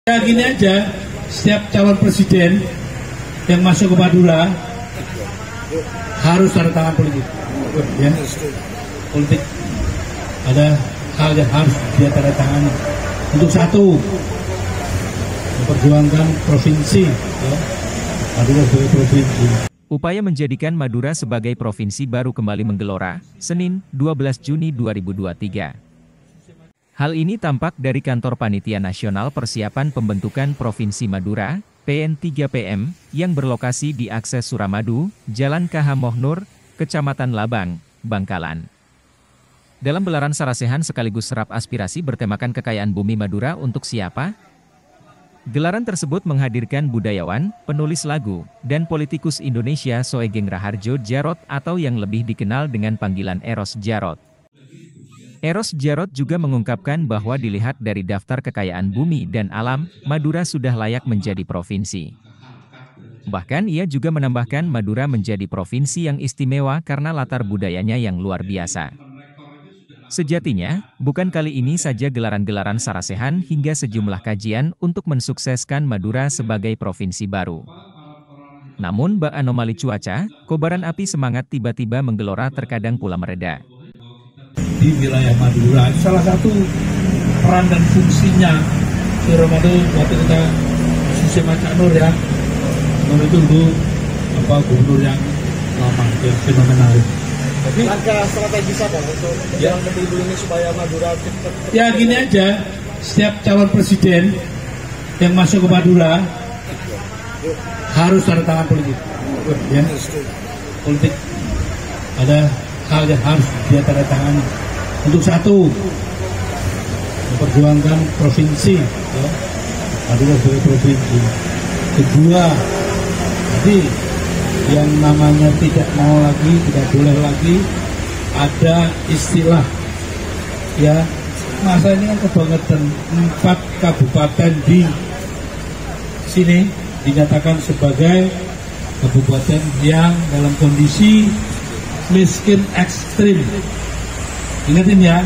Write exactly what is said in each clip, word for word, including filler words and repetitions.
Ya gini aja, setiap calon presiden yang masuk ke Madura harus tanda tangan politik. Ya, politik ada hal yang harus dia tanda tangan. Untuk satu, memperjuangkan provinsi, ya, Madura sebagai provinsi. Upaya menjadikan Madura sebagai provinsi baru kembali menggelora, Senin, dua belas Juni dua ribu dua puluh tiga. Hal ini tampak dari kantor Panitia Nasional Persiapan Pembentukan Provinsi Madura, P N tiga P M, yang berlokasi di akses Suramadu, Jalan K H Mohnur, Kecamatan Labang, Bangkalan. Dalam gelaran sarasehan sekaligus serap aspirasi bertemakan kekayaan bumi Madura untuk siapa? Gelaran tersebut menghadirkan budayawan, penulis lagu, dan politikus Indonesia Soegeng Raharjo Djarot atau yang lebih dikenal dengan panggilan Eros Djarot. Eros Djarot juga mengungkapkan bahwa dilihat dari daftar kekayaan bumi dan alam, Madura sudah layak menjadi provinsi. Bahkan ia juga menambahkan Madura menjadi provinsi yang istimewa karena latar budayanya yang luar biasa. Sejatinya, bukan kali ini saja gelaran-gelaran sarasehan hingga sejumlah kajian untuk mensukseskan Madura sebagai provinsi baru. Namun bak anomali cuaca, kobaran api semangat tiba-tiba menggelora terkadang pula mereda. Di wilayah Madura, salah satu peran dan fungsinya Suramadu waktu kita sistem Cak Nur ya, Nur itu dulu apa gubernur yang lama, yang fenomenal. Tapi langkah strategis apa untuk ya, menjalankan ini supaya Madura cepat? Ya gini aja, setiap calon presiden yang masuk ke Madura harus tanda tangan politik. Ya, politik ada hal yang harus dia tanda tangan. Untuk satu, memperjuangkan provinsi, ya, Madura sebagai provinsi. Kedua, jadi yang namanya tidak mau lagi, tidak boleh lagi ada istilah, ya, masa ini kan kebangetan, empat kabupaten di sini dinyatakan sebagai kabupaten yang dalam kondisi miskin ekstrim. Ingatin ya,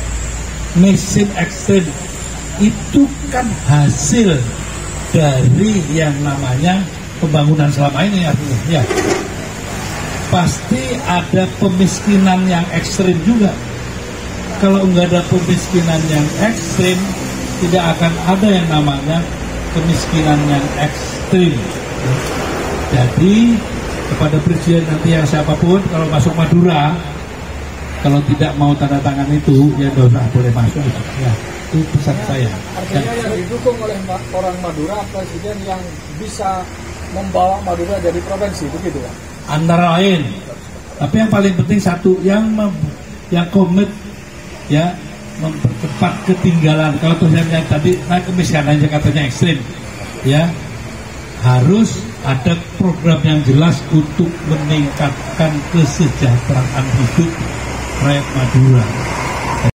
miskin ekstrim itu kan hasil dari yang namanya pembangunan selama ini, artinya ya pasti ada pemiskinan yang ekstrim juga. Kalau nggak ada pemiskinan yang ekstrim, tidak akan ada yang namanya kemiskinan yang ekstrim. Jadi kepada presiden nanti yang siapapun kalau masuk Madura, kalau tidak mau tanda tangan itu, ya nggak usah boleh masuk. Ya, itu pesan saya. Artinya yang didukung oleh orang Madura, presiden yang bisa membawa Madura jadi provinsi, begitu ya? Antara lain. Tapi yang paling penting satu, yang mem, yang komit, ya, mempercepat ketinggalan. Kalau tulisannya tadi naik kemiskinan katanya ekstrim, ya, harus ada program yang jelas untuk meningkatkan kesejahteraan hidup rakyat Madura.